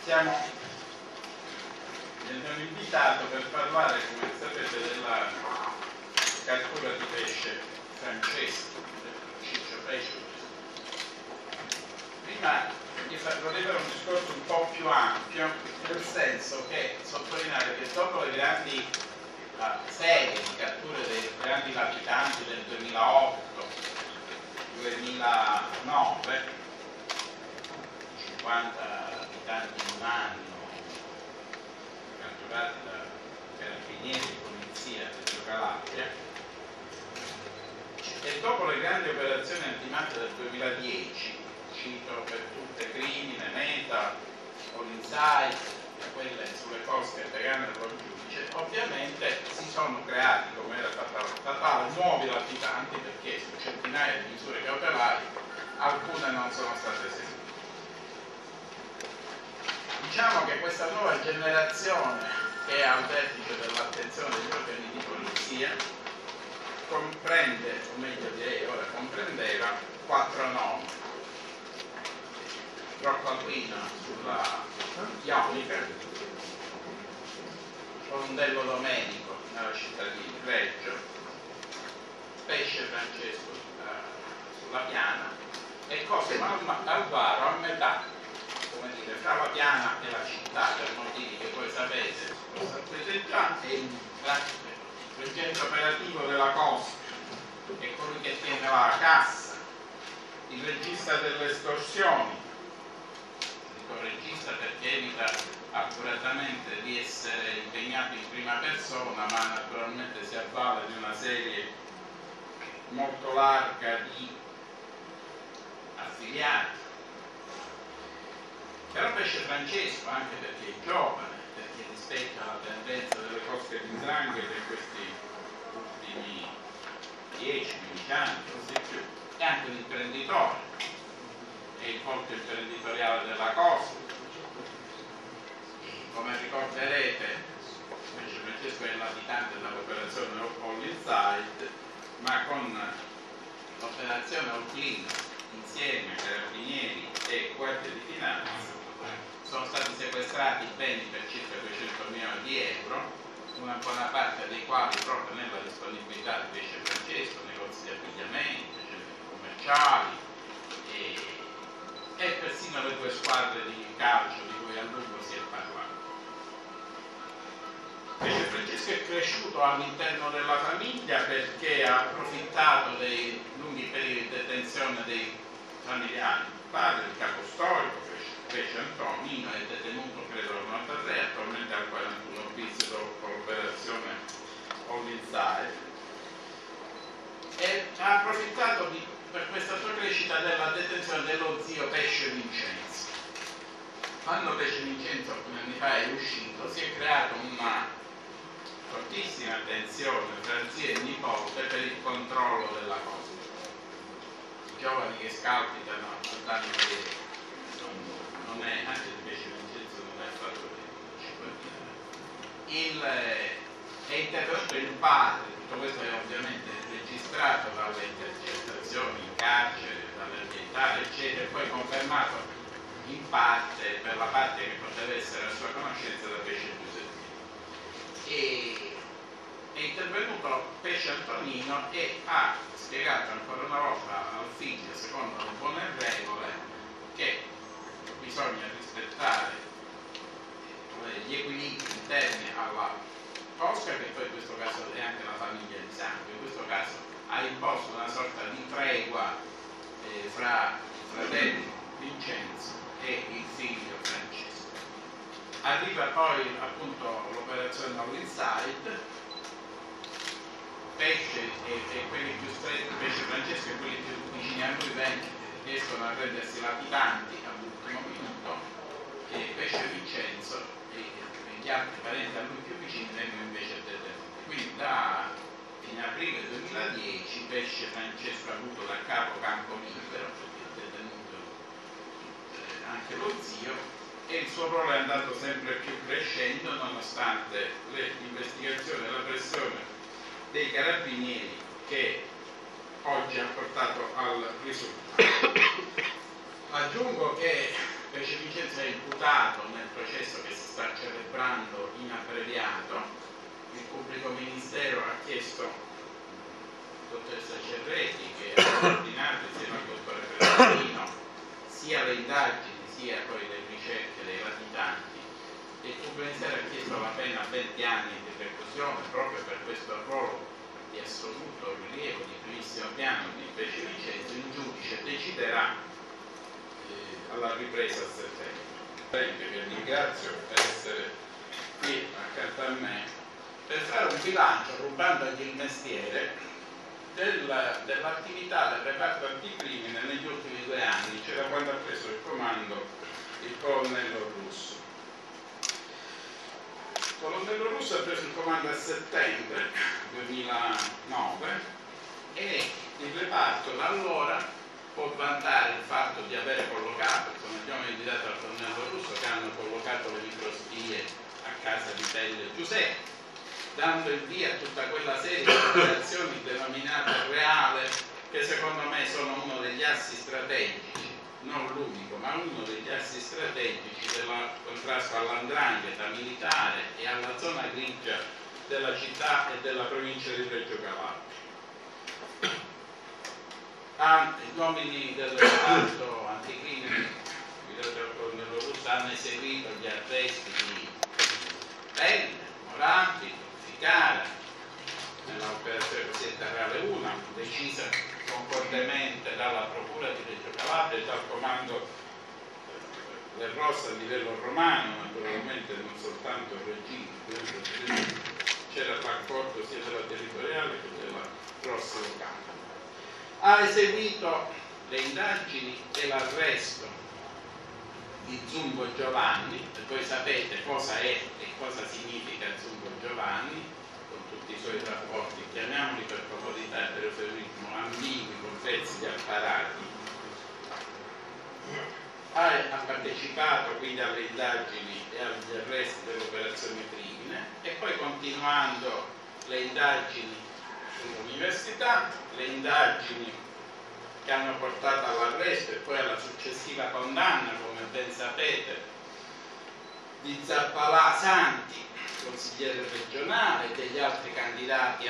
mi hanno invitato per parlare, come sapete, della cattura di pesce Francesco, Ciccio Pesce. Prima vorrei fare un discorso un po' più ampio, nel senso che sottolineare che dopo le grandi serie di catture dei grandi latitanti del 2008, 2009, 50 latitanti in un anno catturati da carabinieri e polizia di Calabria, e dopo le grandi operazioni antimafia del 2010, cito per tutte Crimine, Meta, All Insight, quelle sulle coste pagane del giudice, ovviamente si sono creati, come era statale, nuovi latitanti, perché su centinaia di misure cautelari alcune non sono state eseguite. Diciamo che questa nuova generazione, che è al vertice dell'attenzione degli organi di polizia, comprende, o meglio direi ora comprendeva, 4 nomi: Rocco Alpino sulla Ionica, Rondello Domenico nella città di Reggio, Pesce Francesco sulla Piana e Cosimo Alvaro a metà, come dire, fra la Piana e la città, per motivi che voi sapete, lo sapete già, è il centro operativo della costa, è colui che tiene la cassa, il regista delle estorsioni. Dico regista perché evita accuratamente di essere impegnato in prima persona, ma naturalmente si avvale di una serie molto larga di affiliati. Però Pesce Francesco, anche perché è giovane, perché rispecchia la tendenza delle cosche di Nzanghete in questi ultimi 10-15 anni, così più, è anche un imprenditore, è il volto imprenditoriale della costa. Come ricorderete, Pesce Francesco è il latitante dell'operazione All Insight, ma con l'operazione All Clean, insieme a carabinieri e guardie di finanza, sono stati sequestrati beni per circa 200 milioni di euro, una buona parte dei quali proprio nella disponibilità di Pesce Francesco, negozi di abbigliamento, centri commerciali e persino le 2 squadre di calcio di cui a lungo si è parlato. Pesce Francesco è cresciuto all'interno della famiglia perché ha approfittato dei lunghi periodi di detenzione dei familiari. Il padre, il capo storico, Pesce Antonino, è detenuto credo al 93, attualmente al 41 bis dopo l'operazione All Insight, e ha approfittato per questa sua crescita della detenzione dello zio Pesce Vincenzo. Quando Pesce Vincenzo alcuni anni fa è uscito, si è creata una fortissima tensione tra zio e nipote per il controllo della cosa. I giovani che scalpitano a danno non è, anche se Pesce Vincenzo non è affatto è intervenuto il padre. Tutto questo è ovviamente registrato dalle intercettazioni in carcere, dall'ambientale eccetera, e poi confermato in parte, per la parte che poteva essere a sua conoscenza, da Pesce Giuseppino. È intervenuto Pesce Antonino e ha spiegato ancora una volta al figlio, secondo le buone regole, che bisogna rispettare gli equilibri interni alla cosca, che poi in questo caso è anche la famiglia di sangue. In questo caso ha imposto una sorta di tregua fra il fratello Vincenzo e il figlio Francesco. Arriva poi appunto l'operazione All Insight. Pesce e quelli più stretti, Pesce Francesco e quelli più vicini a lui riescono a rendersi latitanti all'ultimo minuto, e Pesce Vincenzo e gli altri parenti a lui più vicini vengono invece detenuti. Quindi in aprile 2010 Pesce Francesco ha avuto da capo campo libero, perché è detenuto anche lo zio, e il suo ruolo è andato sempre più crescendo nonostante le investigazioni e la pressione dei carabinieri, che oggi ha portato al risultato. Aggiungo che Pesce Vincenzo è imputato nel processo che si sta celebrando in abbreviato. Il pubblico ministero ha chiesto dottoressa Cerretti, che ha coordinato insieme al dottore Ferrarino sia le indagini sia poi le ricerche dei latitanti. Il pubblico ministero ha chiesto la pena a 20 anni di reclusione proprio per questo ruolo di assoluto rilievo di primissimo piano di Pesce Vincenzo. Il giudice deciderà alla ripresa a settembre. Vi ringrazio per essere qui accanto a me per fare un bilancio, rubandogli il mestiere, dell'attività del reparto anticrimine negli ultimi 2 anni, cioè da quando ha preso il comando il colonnello Russo. Il colonnello Russo ha preso il comando a settembre 2009 e il reparto da allora può vantare il fatto di aver collocato, sono gli uomini di dato al colonnello Russo che hanno collocato le microspie a casa di Pelle Giuseppe, dando il via a tutta quella serie di operazioni denominate reale, che secondo me sono uno degli assi strategici, non l'unico, ma uno degli assi strategici del contrasto all''ndrangheta militare e alla zona grigia della città e della provincia di Reggio Calabria. Gli uomini del reparto anticrimine guidati dal colonnello Russo hanno eseguito gli arresti di Pelle, Morandi, Ficara nell'operazione cosiddetta Reale 1, decisa concordemente dalla Procura di Reggio Calabria e dal comando del Rosso a livello romano, naturalmente non soltanto il regime, c'era l'accordo sia della territoriale che della Rossa locale. Ha eseguito le indagini e l'arresto di Zumbo Giovanni, e voi sapete cosa è e cosa significa Zumbo Giovanni, con tutti i suoi rapporti, chiamiamoli per comodità e per eufemismo ambigui, con pezzi di apparati. Ha partecipato quindi alle indagini e agli arresti dell'operazione crimine e poi continuando le indagini sull'università, le indagini che hanno portato all'arresto e poi alla successiva condanna, come ben sapete, di Zappalà Santi, consigliere regionale, e degli altri candidati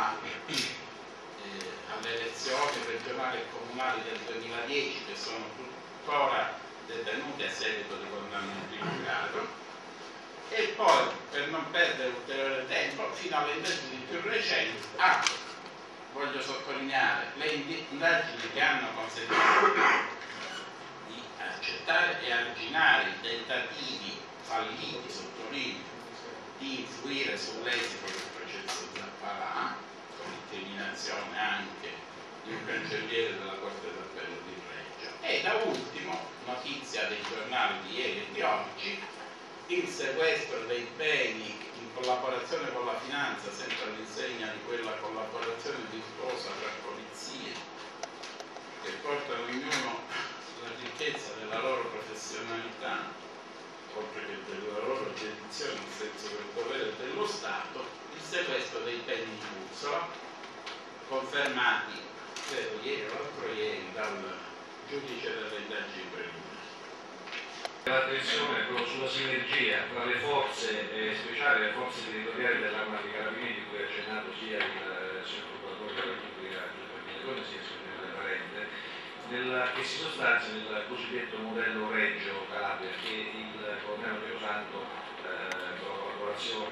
alle elezioni regionali e comunali del 2010 che sono tuttora detenuti a seguito di condanna in primo grado. E poi, per non perdere ulteriore tempo, fino alle indagini più recenti, voglio sottolineare, le indagini che hanno consentito di accettare e arginare i tentativi falliti, sottolineo, di influire sull'esito del processo Zappalà, con l'incriminazione anche di un cancelliere della Corte d'Appello di Reggio. E da ultimo, notizia dei giornali di ieri e di oggi, il sequestro dei beni in collaborazione con la finanza, sempre all'insegna di quella collaborazione virtuosa tra polizie che portano ognuno la ricchezza della loro professionalità, oltre che della loro dedizione nel senso del dovere dello Stato, il sequestro dei beni in Bussola, confermati credo ieri o l'altro ieri dal giudice delle indagini preliminari. L'attenzione proprio sulla sinergia tra le forze speciali e le forze territoriali dell'Arma dei Carabinieri, di cui ha accennato sia il signor procuratore della Repubblica sia il signor referente, che si sostanzia nel cosiddetto modello Reggio Calabria, che il colonnello Pietrosanto, con la collaborazione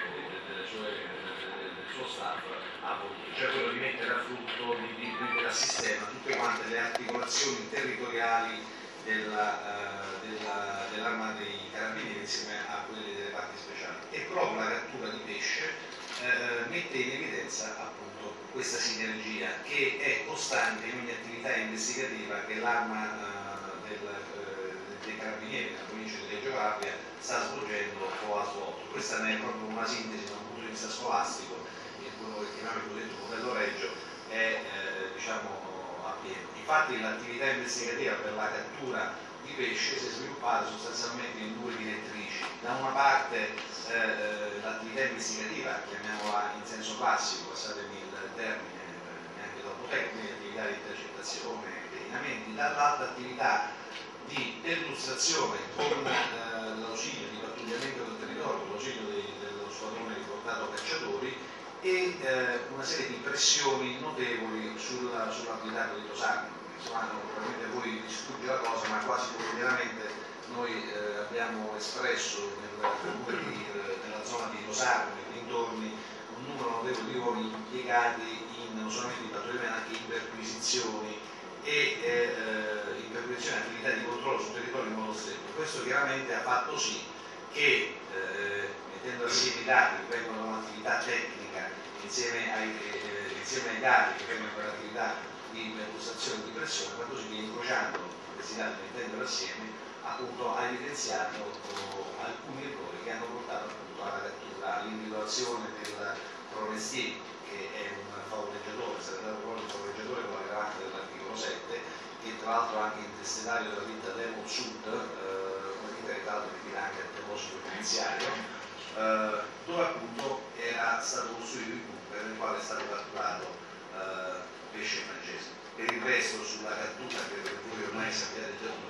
del suo staff, ha voluto, cioè quello di mettere a frutto, di mettere a sistema tutte quante le articolazioni territoriali dell'Arma dei Carabinieri insieme a quelle delle parti speciali, e proprio la cattura di pesce mette in evidenza appunto questa sinergia che è costante in ogni attività investigativa che l'Arma dei Carabinieri nella provincia di Reggio Calabria sta svolgendo o ha svolto. Questa ne è proprio una sintesi da un punto di vista scolastico, e quello che chiamiamo il cosiddetto modello Reggio è appieno. Infatti l'attività investigativa per la cattura di pesce si è sviluppata sostanzialmente in 2 direttrici. Da una parte l'attività investigativa, chiamiamola in senso classico, passatemi il termine neanche troppo tecnico, attività di intercettazione e pedinamenti, dall'altra attività di perlustrazione con l'ausilio di pattugliamento del territorio, con l'ausilio dello squadrone riportato cacciatori e una serie di pressioni notevoli sull'abitato di Rosarno. Insomma, probabilmente a voi vi sfugge la cosa, ma quasi quotidianamente noi abbiamo espresso nella zona di Rosarno e dintorni un numero notevole di uomini impiegati non solamente in pattugliamento ma anche in perquisizioni e in perquisizione attività di controllo sul territorio in modo stretto. Questo chiaramente ha fatto sì che mettendo assieme i dati che vengono da un'attività tecnica insieme ai dati che vengono dall'attività di perlustrazione e di pressione, quando si viene incrociando questi dati, mettendoli assieme, appunto ha evidenziato alcuni errori che hanno portato appunto alla cattura, all'individuazione del promestiere, che è un favoreggiatore, sarebbe dato proprio un favoreggiatore con l'aggravante dell'articolo 7, che tra l'altro anche intestatario della ditta Demo Sud, una ditta che tra l'altro ritira anche al deposito finanziario, dove appunto era stato costruito il bunker nel quale è stato catturato pesce francese. Per il resto sulla cattura, che voi ormai sappiate già